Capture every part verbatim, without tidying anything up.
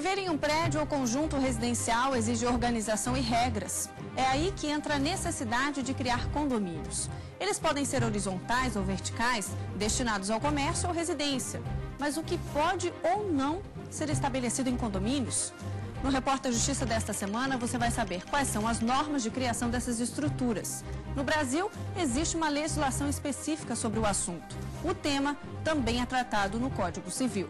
Viver em um prédio ou conjunto residencial exige organização e regras. É aí que entra a necessidade de criar condomínios. Eles podem ser horizontais ou verticais, destinados ao comércio ou residência. Mas o que pode ou não ser estabelecido em condomínios? No Repórter Justiça desta semana, você vai saber quais são as normas de criação dessas estruturas. No Brasil, existe uma legislação específica sobre o assunto. O tema também é tratado no Código Civil.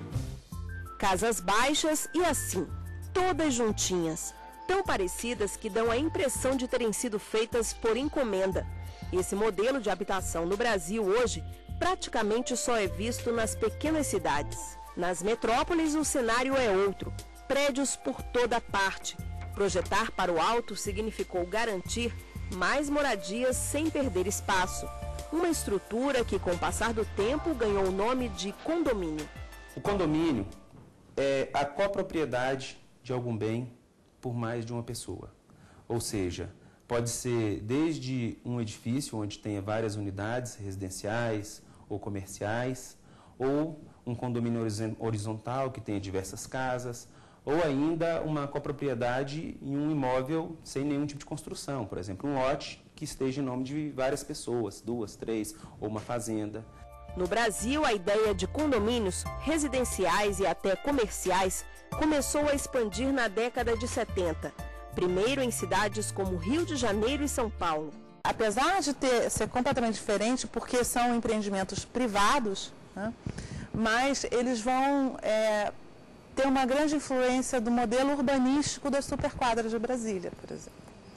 Casas baixas e assim, todas juntinhas, tão parecidas que dão a impressão de terem sido feitas por encomenda. Esse modelo de habitação no Brasil hoje praticamente só é visto nas pequenas cidades. Nas metrópoles o cenário é outro, prédios por toda parte. Projetar para o alto significou garantir mais moradias sem perder espaço. Uma estrutura que, com o passar do tempo, ganhou o nome de condomínio. O condomínio é a copropriedade de algum bem por mais de uma pessoa. Ou seja, pode ser desde um edifício onde tenha várias unidades residenciais ou comerciais, ou um condomínio horizontal que tenha diversas casas, ou ainda uma copropriedade em um imóvel sem nenhum tipo de construção, por exemplo, um lote que esteja em nome de várias pessoas, duas, três, ou uma fazenda. No Brasil, a ideia de condomínios residenciais e até comerciais começou a expandir na década de setenta, primeiro em cidades como Rio de Janeiro e São Paulo. Apesar de ter, ser completamente diferente, porque são empreendimentos privados, né, mas eles vão é, ter uma grande influência do modelo urbanístico das superquadras de Brasília, por exemplo.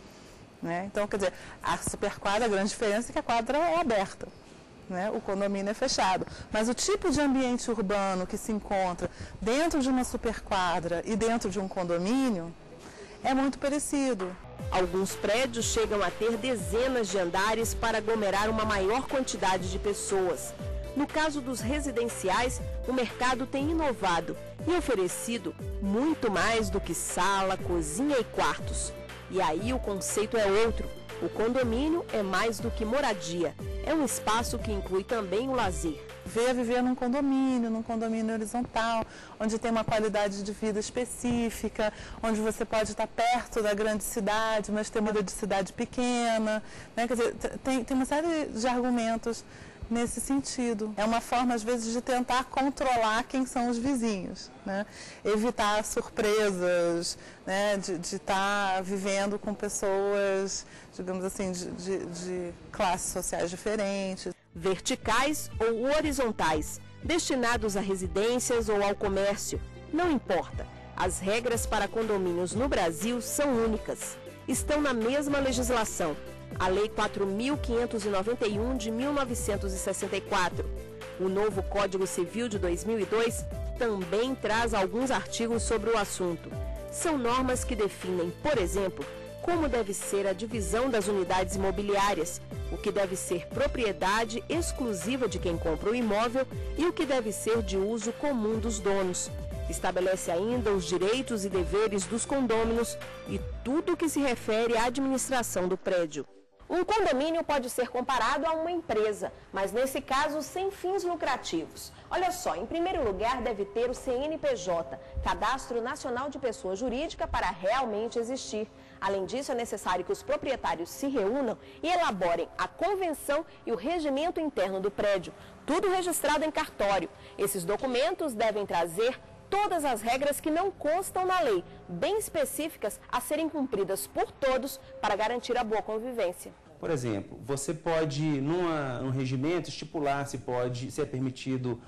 Né? Então, quer dizer, a superquadra, a grande diferença é que a quadra é aberta. Né? O condomínio é fechado, mas o tipo de ambiente urbano que se encontra dentro de uma superquadra e dentro de um condomínio é muito parecido. Alguns prédios chegam a ter dezenas de andares para aglomerar uma maior quantidade de pessoas. No caso dos residenciais, o mercado tem inovado e oferecido muito mais do que sala, cozinha e quartos. E aí o conceito é outro. O condomínio é mais do que moradia. É um espaço que inclui também o lazer. Ver viver num condomínio, num condomínio horizontal, onde tem uma qualidade de vida específica, onde você pode estar perto da grande cidade, mas ter uma vida de cidade pequena. Né? Quer dizer, tem, tem uma série de argumentos nesse sentido. É uma forma, às vezes, de tentar controlar quem são os vizinhos, né? Evitar surpresas, né? de, de estar vivendo com pessoas, digamos assim, de, de, de classes sociais diferentes. Verticais ou horizontais, destinados a residências ou ao comércio, não importa. As regras para condomínios no Brasil são únicas. Estão na mesma legislação. A Lei quatro mil quinhentos e noventa e um de mil novecentos e sessenta e quatro. O novo Código Civil de dois mil e dois também traz alguns artigos sobre o assunto. São normas que definem, por exemplo, como deve ser a divisão das unidades imobiliárias, o que deve ser propriedade exclusiva de quem compra o imóvel e o que deve ser de uso comum dos donos. Estabelece ainda os direitos e deveres dos condôminos e tudo o que se refere à administração do prédio. Um condomínio pode ser comparado a uma empresa, mas nesse caso sem fins lucrativos. Olha só, em primeiro lugar deve ter o C N P J, Cadastro Nacional de Pessoa Jurídica, para realmente existir. Além disso, é necessário que os proprietários se reúnam e elaborem a convenção e o regimento interno do prédio, tudo registrado em cartório. Esses documentos devem trazer todas as regras que não constam na lei, bem específicas a serem cumpridas por todos para garantir a boa convivência. Por exemplo, você pode, numa, num regimento, estipular se, pode, se é permitido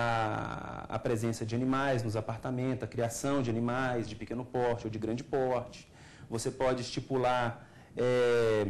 a, a presença de animais nos apartamentos, a criação de animais de pequeno porte ou de grande porte. Você pode estipular é,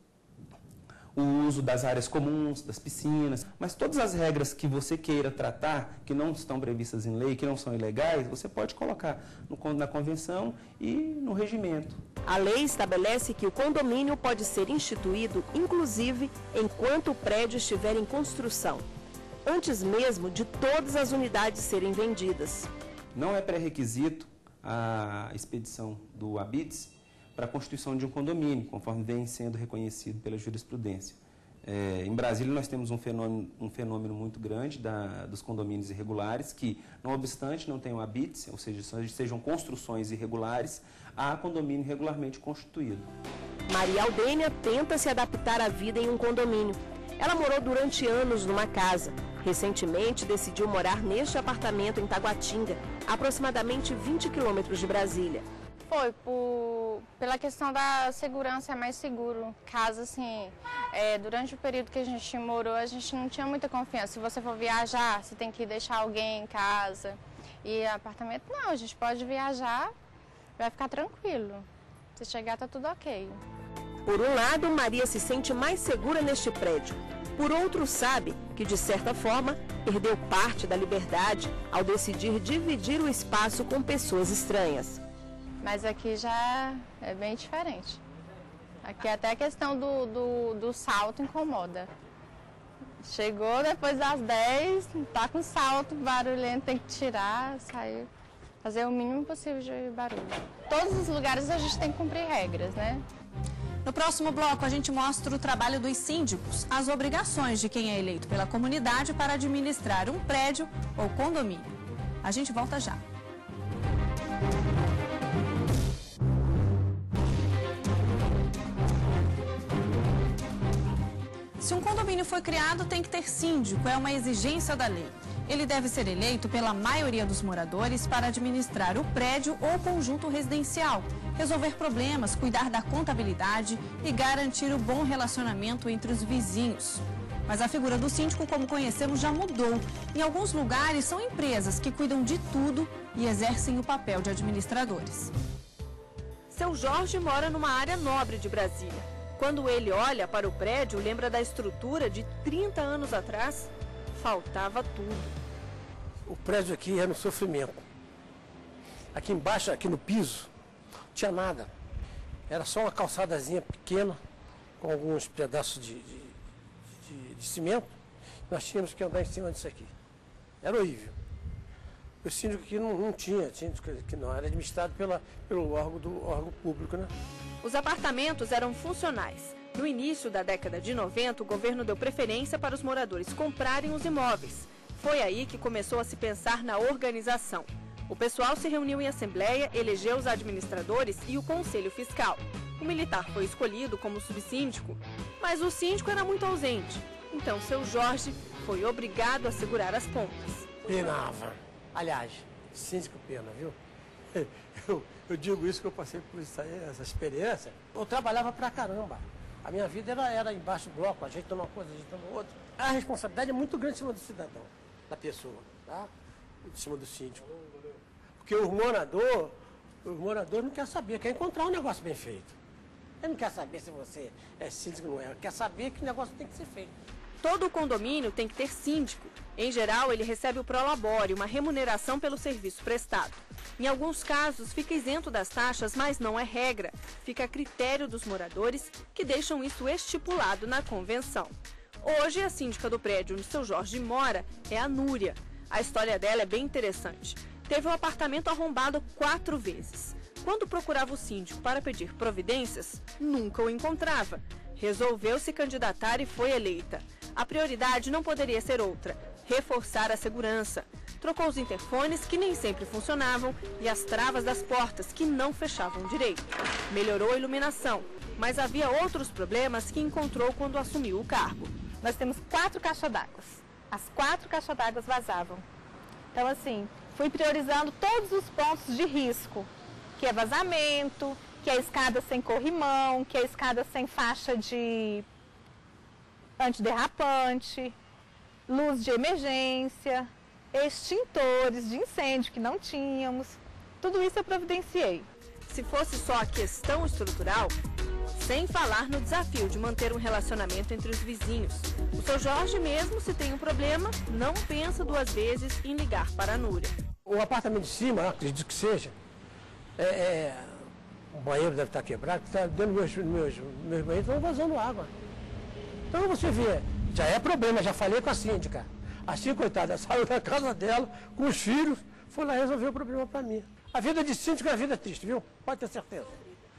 o uso das áreas comuns, das piscinas, mas todas as regras que você queira tratar, que não estão previstas em lei, que não são ilegais, você pode colocar no, na convenção e no regimento. A lei estabelece que o condomínio pode ser instituído, inclusive, enquanto o prédio estiver em construção, antes mesmo de todas as unidades serem vendidas. Não é pré-requisito a expedição do habites para a constituição de um condomínio, conforme vem sendo reconhecido pela jurisprudência. É, em Brasília nós temos um fenômeno, um fenômeno muito grande da, dos condomínios irregulares, que não obstante não tenham habites, ou seja, sejam construções irregulares, há condomínio regularmente constituído. Maria Aldênia tenta se adaptar à vida em um condomínio. Ela morou durante anos numa casa. Recentemente decidiu morar neste apartamento em Taguatinga, aproximadamente vinte quilômetros de Brasília. Foi, por, pela questão da segurança, é mais seguro. Casa, assim, é, durante o período que a gente morou, a gente não tinha muita confiança. Se você for viajar, você tem que deixar alguém em casa. E apartamento, não, a gente pode viajar, vai ficar tranquilo. Se chegar, tá tudo ok. Por um lado, Maria se sente mais segura neste prédio. Por outro, sabe que, de certa forma, perdeu parte da liberdade ao decidir dividir o espaço com pessoas estranhas. Mas aqui já é bem diferente. Aqui até a questão do, do, do salto incomoda. Chegou depois das dez, tá com salto, barulhento, tem que tirar, sair, fazer o mínimo possível de barulho. Todos os lugares a gente tem que cumprir regras, né? No próximo bloco, a gente mostra o trabalho dos síndicos, as obrigações de quem é eleito pela comunidade para administrar um prédio ou condomínio. A gente volta já. Se um condomínio foi criado, tem que ter síndico, é uma exigência da lei. Ele deve ser eleito pela maioria dos moradores para administrar o prédio ou conjunto residencial, resolver problemas, cuidar da contabilidade e garantir o bom relacionamento entre os vizinhos. Mas a figura do síndico, como conhecemos, já mudou. Em alguns lugares, são empresas que cuidam de tudo e exercem o papel de administradores. Seu Jorge mora numa área nobre de Brasília. Quando ele olha para o prédio, lembra da estrutura de trinta anos atrás? Faltava tudo. O prédio aqui era um sofrimento. Aqui embaixo, aqui no piso, não tinha nada. Era só uma calçadazinha pequena, com alguns pedaços de, de, de, de cimento. Nós tínhamos que andar em cima disso aqui. Era horrível. O síndico aqui não, não tinha, síndico que não era administrado pela, pelo órgão, do, órgão público, né? Os apartamentos eram funcionais. No início da década de noventa, o governo deu preferência para os moradores comprarem os imóveis. Foi aí que começou a se pensar na organização. O pessoal se reuniu em assembleia, elegeu os administradores e o conselho fiscal. O militar foi escolhido como subsíndico, mas o síndico era muito ausente. Então, seu Jorge foi obrigado a segurar as pontas. Penava. Aliás, síndico pena, viu? Eu, eu digo isso que eu passei por isso aí, essa experiência. Eu trabalhava pra caramba. A minha vida era, era embaixo do bloco, ajeitando uma coisa, ajeitando outra. A responsabilidade é muito grande em cima do cidadão, da pessoa, tá? Em cima do síndico. Porque o morador, o morador não quer saber, quer encontrar um negócio bem feito. Ele não quer saber se você é síndico ou não é, ele quer saber que o negócio tem que ser feito. Todo condomínio tem que ter síndico. Em geral, ele recebe o prolabore, uma remuneração pelo serviço prestado. Em alguns casos, fica isento das taxas, mas não é regra. Fica a critério dos moradores, que deixam isso estipulado na convenção. Hoje, a síndica do prédio onde seu Jorge mora é a Núria. A história dela é bem interessante. Teve um apartamento arrombado quatro vezes. Quando procurava o síndico para pedir providências, nunca o encontrava. Resolveu se candidatar e foi eleita. A prioridade não poderia ser outra: reforçar a segurança. Trocou os interfones, que nem sempre funcionavam, e as travas das portas, que não fechavam direito. Melhorou a iluminação, mas havia outros problemas que encontrou quando assumiu o cargo. Nós temos quatro caixas d'água. As quatro caixas d'água vazavam. Então, assim, fui priorizando todos os pontos de risco, que é vazamento, que é escada sem corrimão, que é escada sem faixa de antiderrapante, luz de emergência, extintores de incêndio que não tínhamos. Tudo isso eu providenciei. Se fosse só a questão estrutural, sem falar no desafio de manter um relacionamento entre os vizinhos. O seu Jorge mesmo, se tem um problema, não pensa duas vezes em ligar para a Núria. O apartamento de cima, eu acredito que seja, é, é, o banheiro deve estar quebrado, está dentro dos meus, meus, meus banheiros estão vazando água. Então você vê, já é problema, já falei com a síndica. A síndica, coitada, saiu da casa dela com os filhos, foi lá resolver o problema para mim. A vida de síndico é uma vida triste, viu? Pode ter certeza.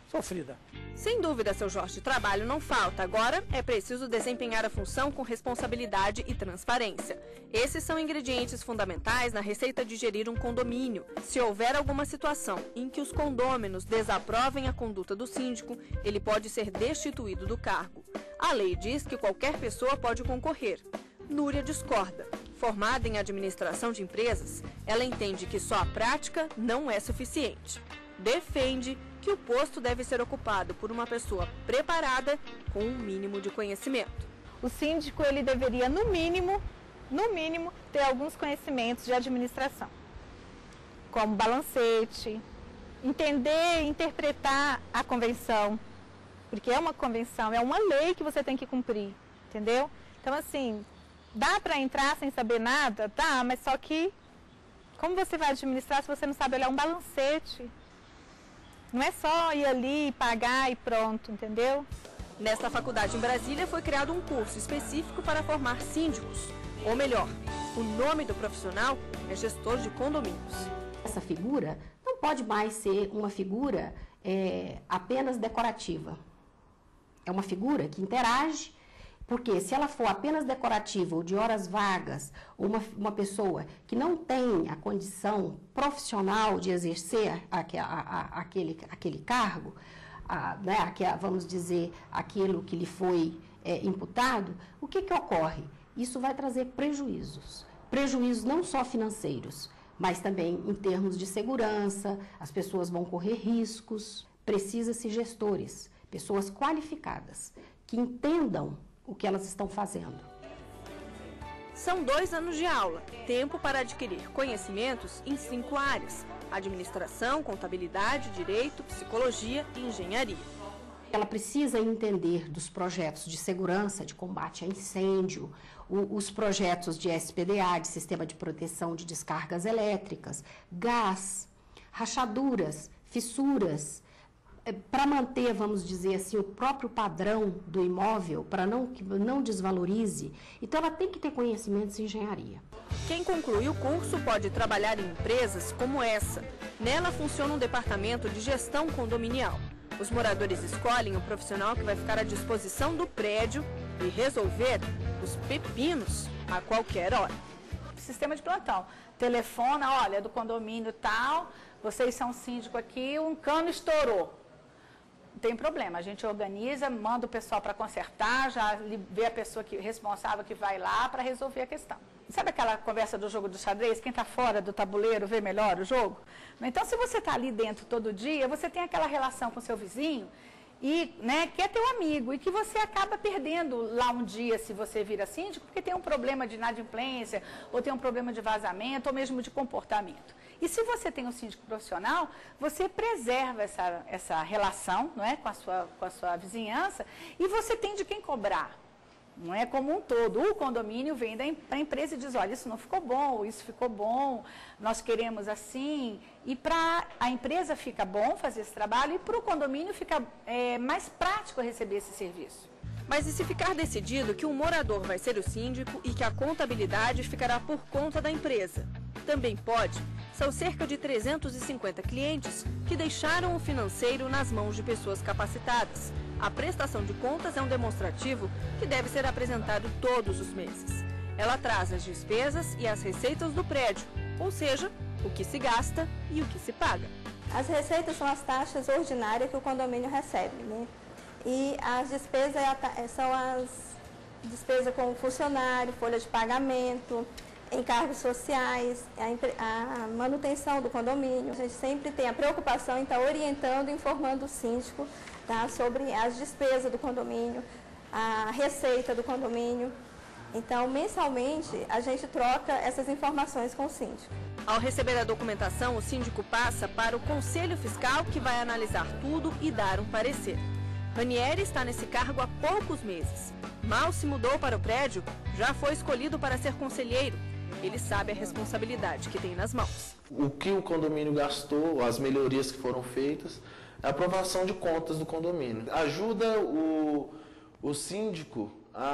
sofrida. Sem dúvida, seu Jorge, trabalho não falta. Agora é preciso desempenhar a função com responsabilidade e transparência. Esses são ingredientes fundamentais na receita de gerir um condomínio. Se houver alguma situação em que os condôminos desaprovem a conduta do síndico, ele pode ser destituído do cargo. A lei diz que qualquer pessoa pode concorrer. Núria discorda. Formada em administração de empresas, ela entende que só a prática não é suficiente. Defende que o posto deve ser ocupado por uma pessoa preparada com um mínimo de conhecimento. O síndico ele deveria, no mínimo, no mínimo, ter alguns conhecimentos de administração, como balancete, entender e interpretar a convenção, porque é uma convenção, é uma lei que você tem que cumprir, entendeu? Então, assim, dá para entrar sem saber nada? Tá, mas só que, como você vai administrar se você não sabe olhar um balancete? Não é só ir ali, pagar e pronto, entendeu? Nesta faculdade em Brasília foi criado um curso específico para formar síndicos. Ou melhor, o nome do profissional é gestor de condomínios. Essa figura não pode mais ser uma figura é, apenas decorativa. É uma figura que interage, porque se ela for apenas decorativa ou de horas vagas, ou uma, uma pessoa que não tem a condição profissional de exercer a, a, a, aquele, aquele cargo, a, né, a, vamos dizer, aquilo que lhe foi é, imputado, o que, que ocorre? Isso vai trazer prejuízos. Prejuízos não só financeiros, mas também em termos de segurança, as pessoas vão correr riscos. Precisa-se gestores, pessoas qualificadas, que entendam o que elas estão fazendo. São dois anos de aula, tempo para adquirir conhecimentos em cinco áreas: administração, contabilidade, direito, psicologia e engenharia. Ela precisa entender dos projetos de segurança, de combate a incêndio, o, os projetos de S P D A, de Sistema de Proteção de Descargas Elétricas, gás, rachaduras, fissuras, para manter, vamos dizer assim, o próprio padrão do imóvel, para não, que não desvalorize. Então, ela tem que ter conhecimentos em engenharia. Quem conclui o curso pode trabalhar em empresas como essa. Nela funciona um departamento de gestão condominial. Os moradores escolhem o profissional que vai ficar à disposição do prédio e resolver os pepinos a qualquer hora. Sistema de plantão. Telefona, olha, do condomínio tal, vocês são síndico aqui, um cano estourou. Não tem problema, a gente organiza, manda o pessoal para consertar, já vê a pessoa que, responsável que vai lá para resolver a questão. Sabe aquela conversa do jogo do xadrez? Quem está fora do tabuleiro vê melhor o jogo? Então, se você está ali dentro todo dia, você tem aquela relação com o seu vizinho e, né, que é teu amigo e que você acaba perdendo lá um dia se você vira síndico, porque tem um problema de inadimplência, ou tem um problema de vazamento, ou mesmo de comportamento. E se você tem um síndico profissional, você preserva essa, essa relação, não é, com a sua, com a sua vizinhança, e você tem de quem cobrar. Não é como um todo. O condomínio vem da a empresa e diz, olha, isso não ficou bom, isso ficou bom, nós queremos assim. E para a empresa fica bom fazer esse trabalho e para o condomínio fica é, mais prático receber esse serviço. Mas e se ficar decidido que o morador vai ser o síndico e que a contabilidade ficará por conta da empresa? Também pode. São cerca de trezentos e cinquenta clientes que deixaram o financeiro nas mãos de pessoas capacitadas. A prestação de contas é um demonstrativo que deve ser apresentado todos os meses. Ela traz as despesas e as receitas do prédio, ou seja, o que se gasta e o que se paga. As receitas são as taxas ordinárias que o condomínio recebe, né? E as despesas são as despesas com funcionário, folha de pagamento, encargos sociais, a, a manutenção do condomínio. A gente sempre tem a preocupação em estar orientando e informando o síndico, tá, sobre as despesas do condomínio, a receita do condomínio. Então, mensalmente, a gente troca essas informações com o síndico. Ao receber a documentação, o síndico passa para o Conselho Fiscal, que vai analisar tudo e dar um parecer. Ranieri está nesse cargo há poucos meses. Mal se mudou para o prédio, já foi escolhido para ser conselheiro. Ele sabe a responsabilidade que tem nas mãos. O que o condomínio gastou, as melhorias que foram feitas, a aprovação de contas do condomínio. Ajuda o, o síndico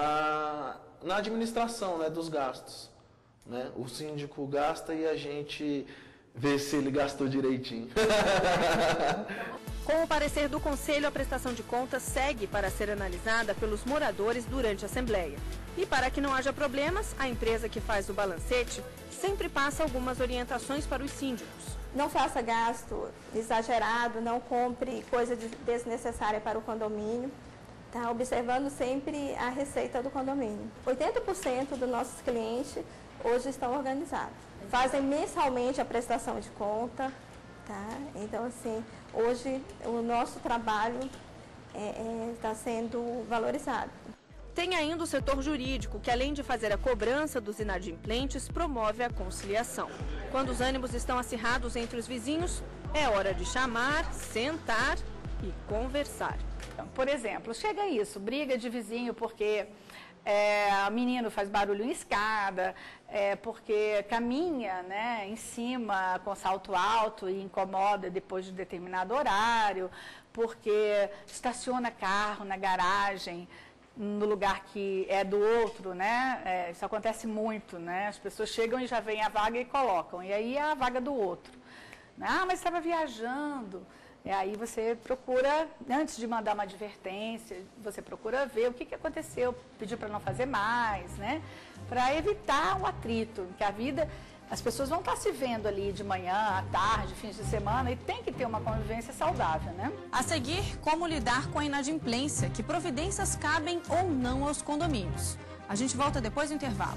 a, na administração, né, dos gastos. Né? O síndico gasta e a gente vê se ele gastou direitinho. Com Com o parecer do Conselho, a prestação de contas segue para ser analisada pelos moradores durante a Assembleia. E para que não haja problemas, a empresa que faz o balancete sempre passa algumas orientações para os síndicos. Não faça gasto exagerado, não compre coisa desnecessária para o condomínio, tá? Observando sempre a receita do condomínio. oitenta por cento dos nossos clientes hoje estão organizados. Fazem mensalmente a prestação de conta, tá? Então, assim, hoje o nosso trabalho está é, é, sendo valorizado. Tem ainda o setor jurídico, que além de fazer a cobrança dos inadimplentes, promove a conciliação. Quando os ânimos estão acirrados entre os vizinhos, é hora de chamar, sentar e conversar. Por exemplo, chega isso, briga de vizinho porque é, o menino faz barulho em escada, é, porque caminha, né, em cima com salto alto e incomoda depois de determinado horário, porque estaciona carro na garagem, no lugar que é do outro, né? É, isso acontece muito, né? As pessoas chegam e já vêm a vaga e colocam, e aí é a vaga do outro. Ah, mas estava viajando. E aí você procura, antes de mandar uma advertência, você procura ver o que, que aconteceu, pedir para não fazer mais, né? Para evitar o atrito, que a vida... As pessoas vão estar se vendo ali de manhã, à tarde, fins de semana, e tem que ter uma convivência saudável, né? A seguir, como lidar com a inadimplência, que providências cabem ou não aos condomínios. A gente volta depois do intervalo.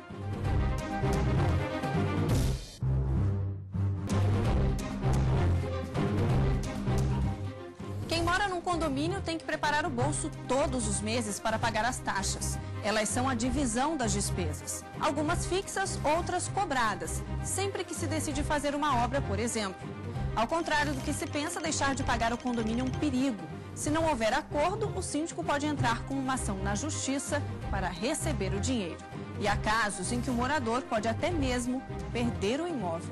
Quem mora num condomínio tem que preparar o bolso todos os meses para pagar as taxas. Elas são a divisão das despesas. Algumas fixas, outras cobradas, sempre que se decide fazer uma obra, por exemplo. Ao contrário do que se pensa, deixar de pagar o condomínio é um perigo. Se não houver acordo, o síndico pode entrar com uma ação na justiça para receber o dinheiro. E há casos em que o morador pode até mesmo perder o imóvel.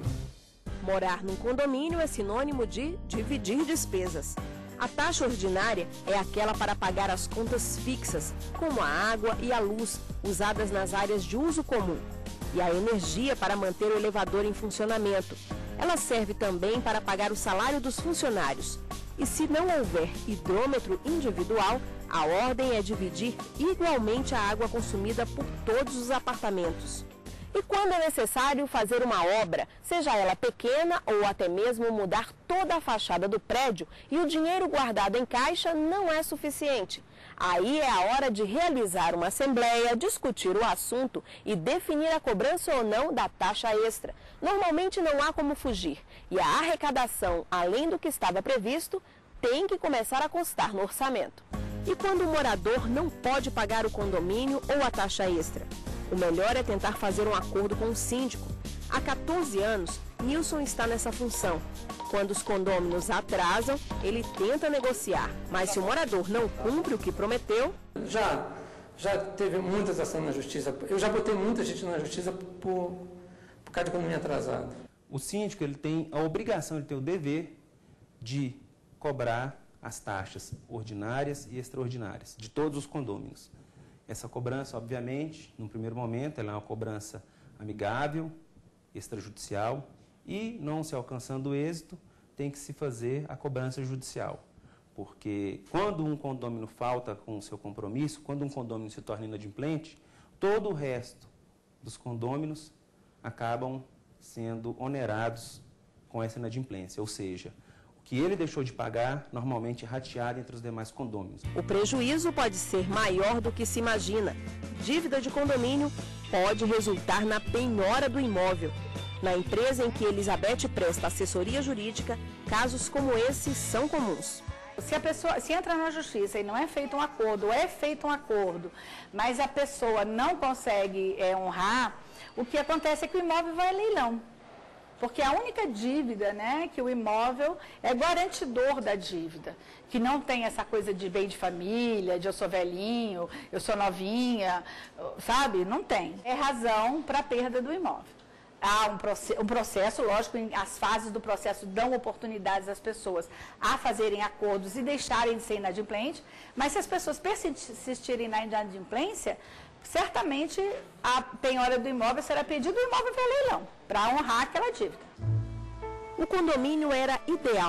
Morar num condomínio é sinônimo de dividir despesas. A taxa ordinária é aquela para pagar as contas fixas, como a água e a luz, usadas nas áreas de uso comum, e a energia para manter o elevador em funcionamento. Ela serve também para pagar o salário dos funcionários. E se não houver hidrômetro individual, a ordem é dividir igualmente a água consumida por todos os apartamentos. E quando é necessário fazer uma obra, seja ela pequena ou até mesmo mudar toda a fachada do prédio e o dinheiro guardado em caixa não é suficiente. Aí é a hora de realizar uma assembleia, discutir o assunto e definir a cobrança ou não da taxa extra. Normalmente não há como fugir e a arrecadação, além do que estava previsto, tem que começar a constar no orçamento. E quando o morador não pode pagar o condomínio ou a taxa extra? O melhor é tentar fazer um acordo com o síndico. Há quatorze anos, Nilson está nessa função. Quando os condôminos atrasam, ele tenta negociar. Mas se o morador não cumpre o que prometeu... Já, já teve muitas ações na justiça. Eu já botei muita gente na justiça por, por causa de condomínio atrasado. O síndico ele tem a obrigação, ele tem o dever de cobrar as taxas ordinárias e extraordinárias de todos os condôminos. Essa cobrança, obviamente, no primeiro momento, ela é uma cobrança amigável, extrajudicial, e, não se alcançando o êxito, tem que se fazer a cobrança judicial. Porque quando um condômino falta com o seu compromisso, quando um condômino se torna inadimplente, todo o resto dos condôminos acabam sendo onerados com essa inadimplência, ou seja, que ele deixou de pagar, normalmente rateado entre os demais condôminos. O prejuízo pode ser maior do que se imagina. Dívida de condomínio pode resultar na penhora do imóvel. Na empresa em que Elizabeth presta assessoria jurídica, casos como esse são comuns. Se a pessoa, se entra na justiça e não é feito um acordo, ou é feito um acordo, mas a pessoa não consegue é, honrar, o que acontece é que o imóvel vai a leilão. Porque a única dívida, né, que o imóvel é garantidor da dívida, que não tem essa coisa de bem de família, de eu sou velhinho, eu sou novinha, sabe? Não tem. É razão para a perda do imóvel. Há um, proce- um processo, lógico, as fases do processo dão oportunidades às pessoas a fazerem acordos e deixarem de ser inadimplentes, mas se as pessoas persistirem na inadimplência, certamente a penhora do imóvel será pedida e o imóvel vai a leilão, para honrar aquela dívida. O condomínio era ideal.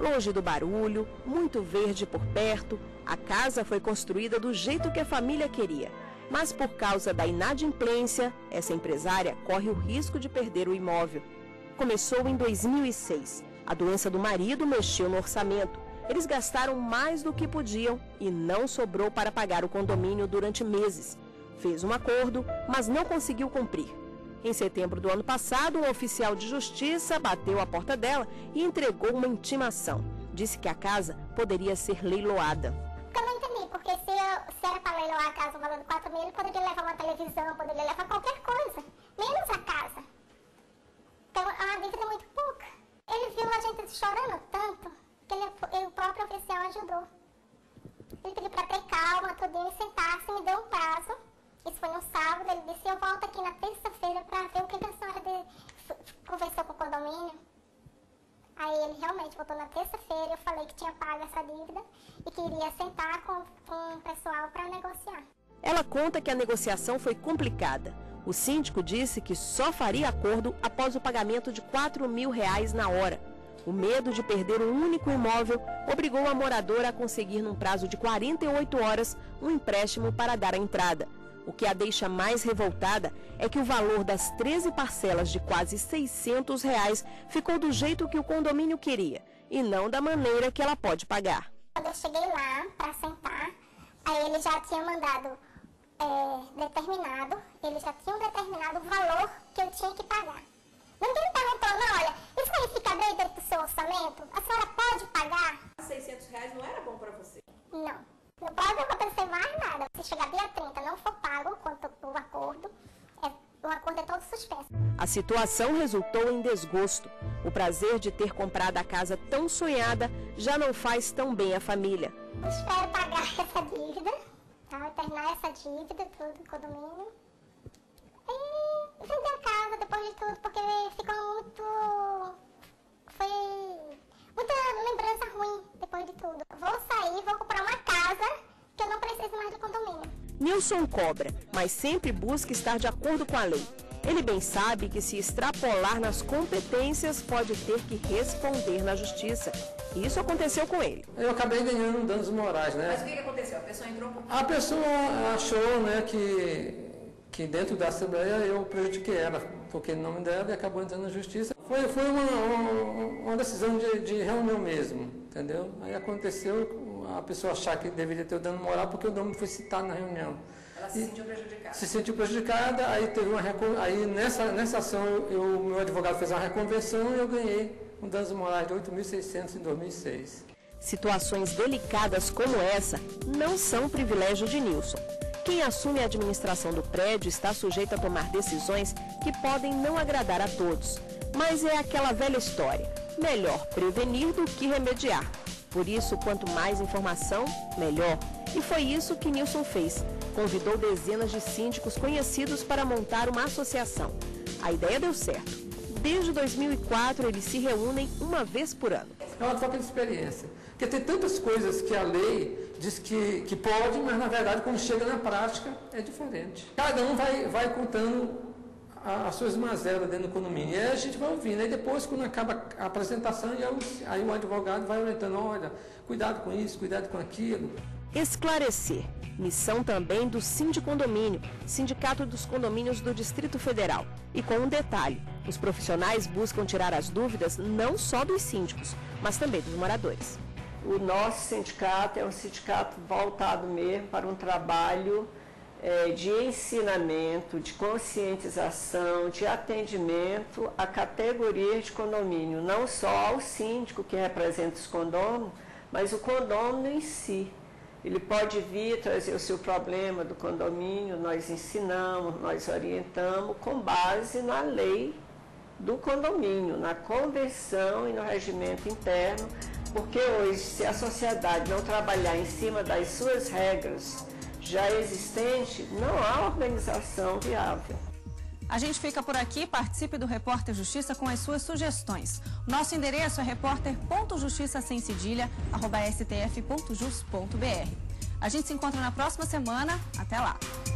Longe do barulho, muito verde por perto, a casa foi construída do jeito que a família queria. Mas por causa da inadimplência, essa empresária corre o risco de perder o imóvel. Começou em dois mil e seis. A doença do marido mexeu no orçamento. Eles gastaram mais do que podiam e não sobrou para pagar o condomínio durante meses. Fez um acordo, mas não conseguiu cumprir. Em setembro do ano passado, um oficial de justiça bateu à porta dela e entregou uma intimação. Disse que a casa poderia ser leiloada. Eu não entendi, porque se, eu, se era para leiloar a casa valendo quatro mil, ele poderia levar uma televisão, poderia levar qualquer coisa, menos a casa. Então, é uma dívida muito pouca. Ele viu a gente chorando tanto, que ele, ele, o próprio oficial ajudou. Ele pediu para ter calma, tudinho, e sentar-se, me deu um prazo. Isso foi no sábado, ele disse, eu volto aqui na terça-feira para ver o que a senhora de... conversou com o condomínio. Aí ele realmente voltou na terça-feira, eu falei que tinha pago essa dívida e que iria sentar com, com o pessoal para negociar. Ela conta que a negociação foi complicada. O síndico disse que só faria acordo após o pagamento de quatro mil reais na hora. O medo de perder um único imóvel obrigou a moradora a conseguir, num prazo de quarenta e oito horas, um empréstimo para dar a entrada. O que a deixa mais revoltada é que o valor das treze parcelas de quase seiscentos reais ficou do jeito que o condomínio queria e não da maneira que ela pode pagar. Quando eu cheguei lá para sentar, aí ele já tinha mandado é, determinado, ele já tinha determinado o valor que eu tinha que pagar. Ninguém me perguntou, não, olha, isso aí fica dentro do seu orçamento? A senhora pode pagar? seiscentos reais não era bom para você? Não. Não pode acontecer mais nada. Se chegar dia trinta não for pago quanto o acordo, é, o acordo é todo suspenso. A situação resultou em desgosto. O prazer de ter comprado a casa tão sonhada já não faz tão bem à família. Eu espero pagar essa dívida, tá? Terminar essa dívida, tudo, condomínio. E vender a casa depois de tudo, porque ficou muito... Foi... muita lembrança ruim depois de tudo. Vou sair, vou comprar uma casa que eu não preciso mais do condomínio. Nilson cobra, mas sempre busca estar de acordo com a lei. Ele bem sabe que se extrapolar nas competências pode ter que responder na justiça. E isso aconteceu com ele. Eu acabei ganhando danos morais, né? Mas o que aconteceu? A pessoa entrou com... A pessoa achou, né, que, que dentro da Assembleia eu prejudiquei ela, porque em nome dela e acabou entrando na justiça. Foi, foi uma, uma, uma decisão de, de reunião mesmo, entendeu? Aí aconteceu a pessoa achar que deveria ter o dano moral porque o nome foi citado na reunião. Ela se e sentiu prejudicada. Se sentiu prejudicada, aí teve uma aí nessa, nessa ação o meu advogado fez uma reconversão e eu ganhei um danos morais de oito mil e seiscentos em dois mil e seis. Situações delicadas como essa não são privilégio de Nilson. Quem assume a administração do prédio está sujeito a tomar decisões que podem não agradar a todos. Mas é aquela velha história, melhor prevenir do que remediar. Por isso, quanto mais informação, melhor. E foi isso que Nilson fez. Convidou dezenas de síndicos conhecidos para montar uma associação. A ideia deu certo. Desde dois mil e quatro, eles se reúnem uma vez por ano. É uma troca de experiência. Porque tem tantas coisas que a lei diz que, que pode, mas na verdade, quando chega na prática, é diferente. Cada um vai, vai contando as suas mazelas dentro do condomínio. E aí a gente vai ouvindo. Aí depois, quando acaba a apresentação, aí o advogado vai orientando, olha, cuidado com isso, cuidado com aquilo. Esclarecer. Missão também do Sindicondomínio, Sindicato dos Condomínios do Distrito Federal. E com um detalhe, os profissionais buscam tirar as dúvidas não só dos síndicos, mas também dos moradores. O nosso sindicato é um sindicato voltado mesmo para um trabalho é, de ensinamento, de conscientização, de atendimento à categoria de condomínio, não só ao síndico que representa os condôminos, mas o condômino em si. Ele pode vir trazer o seu problema do condomínio, nós ensinamos, nós orientamos com base na lei do condomínio, na convenção e no regimento interno, porque hoje, se a sociedade não trabalhar em cima das suas regras já existentes, não há organização viável. A gente fica por aqui, participe do Repórter Justiça com as suas sugestões. Nosso endereço é repórter ponto justiça sem cedilha arroba s t f ponto jus ponto b r. A gente se encontra na próxima semana. Até lá!